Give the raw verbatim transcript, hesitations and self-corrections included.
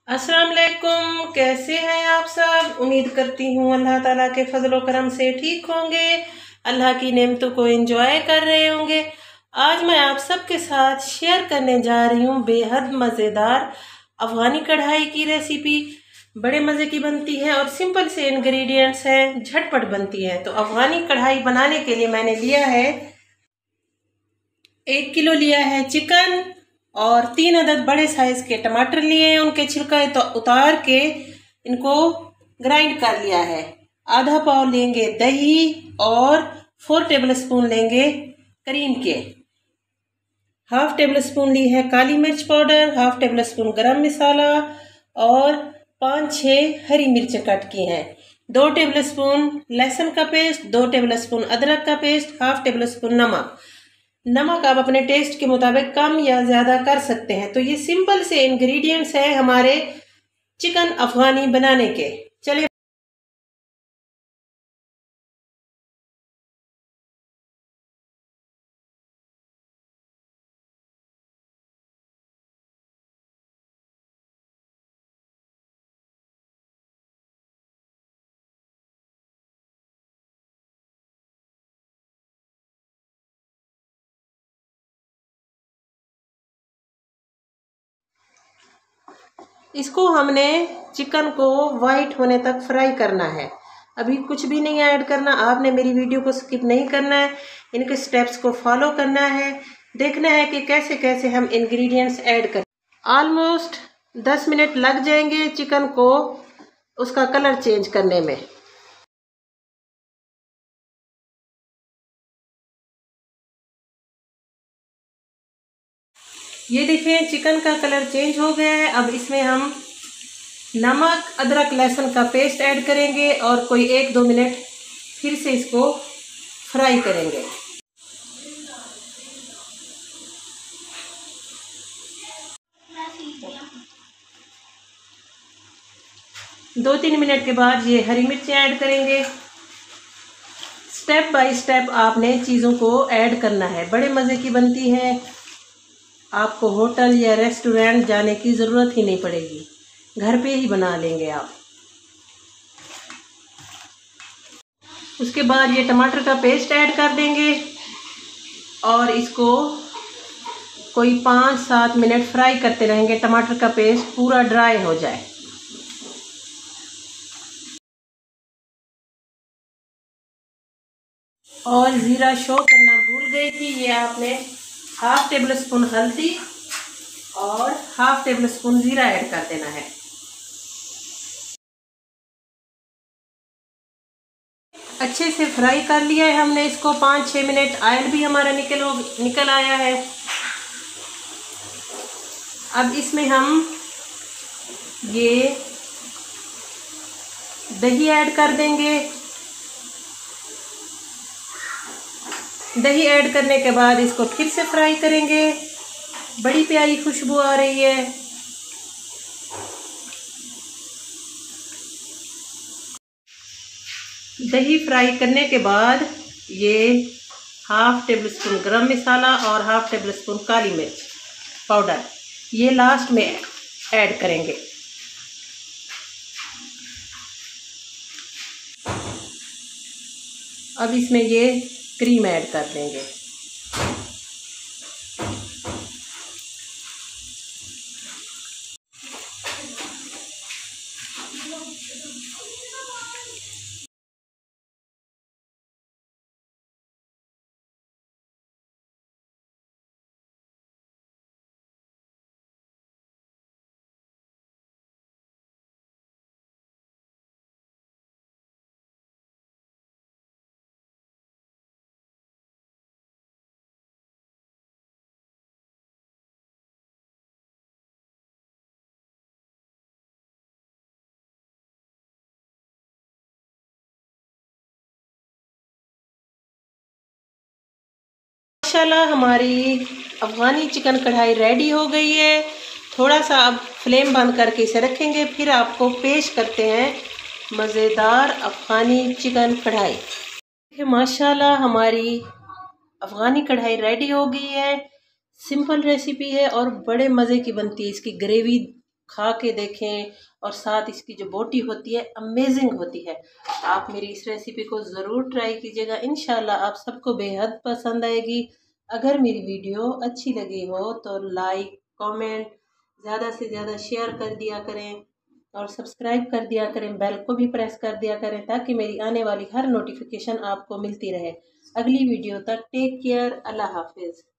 अस्सलाम वालेकुम। कैसे हैं आप सब? उम्मीद करती हूँ अल्लाह ताला के फजल करम से ठीक होंगे, अल्लाह की नेमतों को एंजॉय कर रहे होंगे। आज मैं आप सबके साथ शेयर करने जा रही हूँ बेहद मज़ेदार अफ़गानी कढ़ाई की रेसिपी। बड़े मज़े की बनती है और सिंपल से इंग्रेडिएंट्स हैं, झटपट बनती है। तो अफ़गानी कढ़ाई बनाने के लिए मैंने लिया है एक किलो लिया है चिकन और तीन अदद बड़े साइज के टमाटर लिए हैं। उनके छिलका तो उतार के इनको ग्राइंड कर लिया है। आधा पाव लेंगे दही और फोर टेबल स्पून लेंगे क्रीम के। हाफ टेबल स्पून ली है काली मिर्च पाउडर, हाफ टेबल स्पून गरम मसाला और पाँच छः हरी मिर्चें कट की हैं। दो टेबल स्पून लहसुन का पेस्ट, दो टेबल स्पून अदरक का पेस्ट, हाफ टेबल स्पून नमक। नमक आप अपने टेस्ट के मुताबिक कम या ज़्यादा कर सकते हैं। तो ये सिंपल से इंग्रेडिएंट्स हैं हमारे चिकन अफ़गानी बनाने के। चलिए इसको हमने चिकन को वाइट होने तक फ्राई करना है। अभी कुछ भी नहीं ऐड करना। आपने मेरी वीडियो को स्किप नहीं करना है, इनके स्टेप्स को फॉलो करना है। देखना है कि कैसे कैसे हम इंग्रेडिएंट्स ऐड करें। ऑलमोस्ट दस मिनट लग जाएंगे चिकन को उसका कलर चेंज करने में। ये देखिए चिकन का कलर चेंज हो गया है। अब इसमें हम नमक, अदरक, लहसुन का पेस्ट ऐड करेंगे और कोई एक दो मिनट फिर से इसको फ्राई करेंगे। दो तीन मिनट के बाद ये हरी मिर्चें ऐड करेंगे। स्टेप बाय स्टेप आपने चीज़ों को ऐड करना है। बड़े मज़े की बनती है, आपको होटल या रेस्टोरेंट जाने की ज़रूरत ही नहीं पड़ेगी, घर पे ही बना लेंगे आप। उसके बाद ये टमाटर का पेस्ट ऐड कर देंगे और इसको कोई पाँच सात मिनट फ्राई करते रहेंगे, टमाटर का पेस्ट पूरा ड्राई हो जाए। और ज़ीरा शो करना भूल गई थी, ये आपने हाफ टेबल स्पून हल्दी और हाफ टेबल स्पून ज़ीरा ऐड कर देना है। अच्छे से फ्राई कर लिया है हमने इसको पाँच छः मिनट। ऑयल भी हमारा निकल हो निकल आया है। अब इसमें हम ये दही ऐड कर देंगे। दही ऐड करने के बाद इसको फिर से फ्राई करेंगे। बड़ी प्यारी खुशबू आ रही है। दही फ्राई करने के बाद ये हाफ टेबल स्पून गरम मसाला और हाफ टेबल स्पून काली मिर्च पाउडर ये लास्ट में ऐड करेंगे। अब इसमें ये क्रीम ऐड कर देंगे। माशाल्लाह हमारी अफ़गानी चिकन कढ़ाई रेडी हो गई है। थोड़ा सा अब फ्लेम बंद करके इसे रखेंगे, फिर आपको पेश करते हैं मज़ेदार अफ़गानी चिकन कढ़ाई। माशाल्लाह हमारी अफ़गानी कढ़ाई रेडी हो गई है। सिंपल रेसिपी है और बड़े मज़े की बनती है। इसकी ग्रेवी खा के देखें, और साथ इसकी जो बोटी होती है अमेजिंग होती है। आप मेरी इस रेसिपी को ज़रूर ट्राई कीजिएगा, इंशाल्लाह आप सबको बेहद पसंद आएगी। अगर मेरी वीडियो अच्छी लगी हो तो लाइक कमेंट ज़्यादा से ज़्यादा शेयर कर दिया करें और सब्सक्राइब कर दिया करें, बेल को भी प्रेस कर दिया करें ताकि मेरी आने वाली हर नोटिफिकेशन आपको मिलती रहे। अगली वीडियो तक टेक केयर, अल्लाह हाफिज़।